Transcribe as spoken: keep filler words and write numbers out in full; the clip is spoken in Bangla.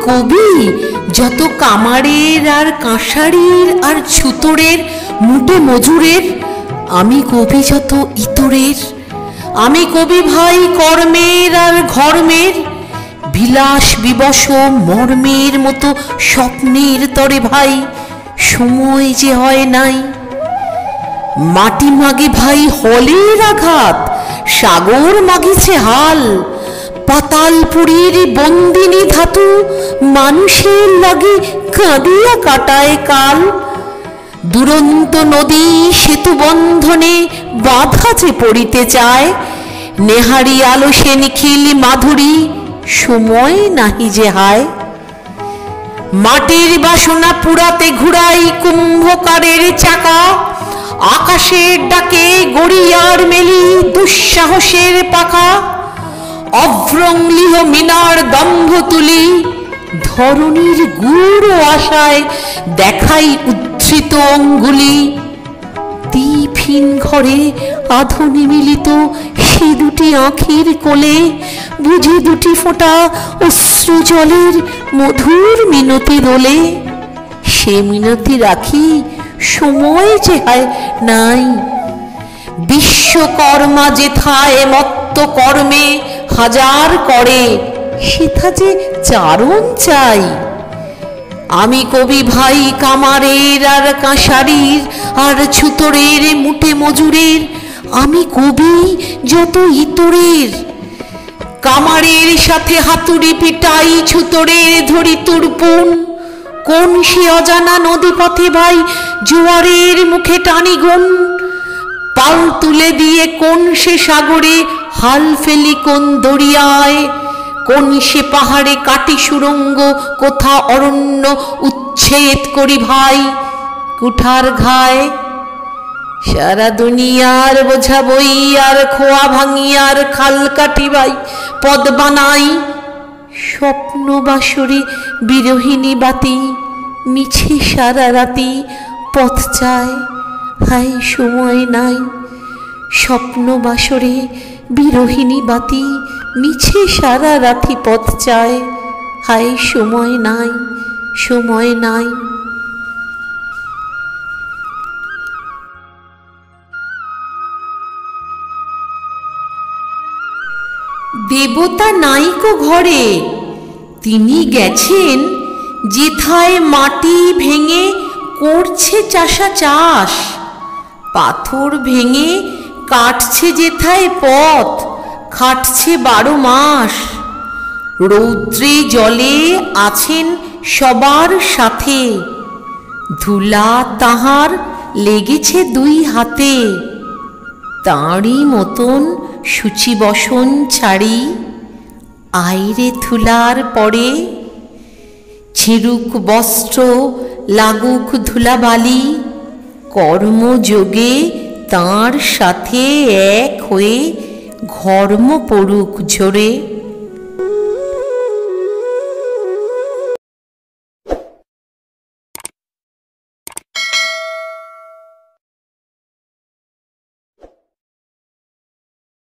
কবি যত কামারের আর কাঁসারির আর ছুতোরের মুটে মজুরের, আমি কবি যত ইতরের। আমি কবি ভাই কর্মের আর ঘর্মের, বিলাস বিবশ মর্মের মতো স্বপ্নের তরে ভাই সময় যে হয় নাই। মাটি মাগে ভাই হলের আঘাত, সাগর মাগিছে হাল, পাতালপুরীর বন্দিনী ধাতু মানুষের লাগে কাঁদিয়া কাটায় কাল। দুরন্ত নদী সেতু বন্ধনে বাধা যে পড়িতে চায়, নেহারি আলো সে নিখিল মাধুরী সময় নাহি যে হায়। মাটির বাসনা পুরাতে ঘুরাই কুম্ভকারের চাকা, আকাশের ডাকে গড়িয়ার মেলি দুঃসাহসের পাখা। অভ্রংলিহ মিনার দম্ভ তুলি, ধরণীর গুড় আশায় দেখাই উদ্ধৃত অঙ্গুলি। দীপহীন ঘরে আধো নিমিলিত সে দুটি আঁখির কোলে, বুঝি দুটি ফোঁটা অশ্রু জলের মধুর মিনতি দোলে। সে মিনতি রাখি সময় যে হয় নাই। বিশ্বকর্মা যেথায় মত্ত কর্মে হাজার করে, সেথা যে চারণ চাই। আমি কবি ভাই কামারের আর কাঁসারির আর ছুতরের মুটে মজুরের, আমি কবি যত ইতরের। কামারের সাথে হাতুড়ি পিটাই, ছুতরের ধরি তুরপুন। কোন সে অজানা নদী পথে ভাই জোয়ারের মুখে টানি গুণ। পাল তুলে দিয়ে কোন সে সাগরে হাল ফেলি কোন দরিয়ায়। কোন সে পাহাড়ে কাটি সুরঙ্গ, কোথা অরণ্য উচ্ছেদ করি ভাই কুঠার ঘায়। সারা দুনিয়ার বোঝা বই আর খোয়া ভাঙিয়ার খাল কাটি ভাই পদ বানাই। স্বপ্ন বাসরে বিরোহিনী বাতি মিছে সারা রাতি পথ চায়, হায় সময় নাই। স্বপ্ন বাসরে বিরোহিনী বাতি মিছে সারা রাতি পথ চায়, হায় সময় নাই, সময় নাই। দেবতা নাইকো ঘরে, তিনি গেছেন যেথায় মাটি ভেঙে করছে চাষা চাষ। পাথর ভেঙে কাটছে যেথায় পথ, খাটছে বারো মাস। রৌদ্রে জলে আছেন সবার সাথে, ধুলা তাহার লেগেছে দুই হাতে। তাঁরই মতন সূচি বসন ছাড়ি আইরে ধুলার পরে। ছিড়ুক বস্ত্র লাগুক ধুলাবালি, কর্মযোগে তাঁর সাথে এক হয়ে ঘর্ম পড়ুক ঝরে।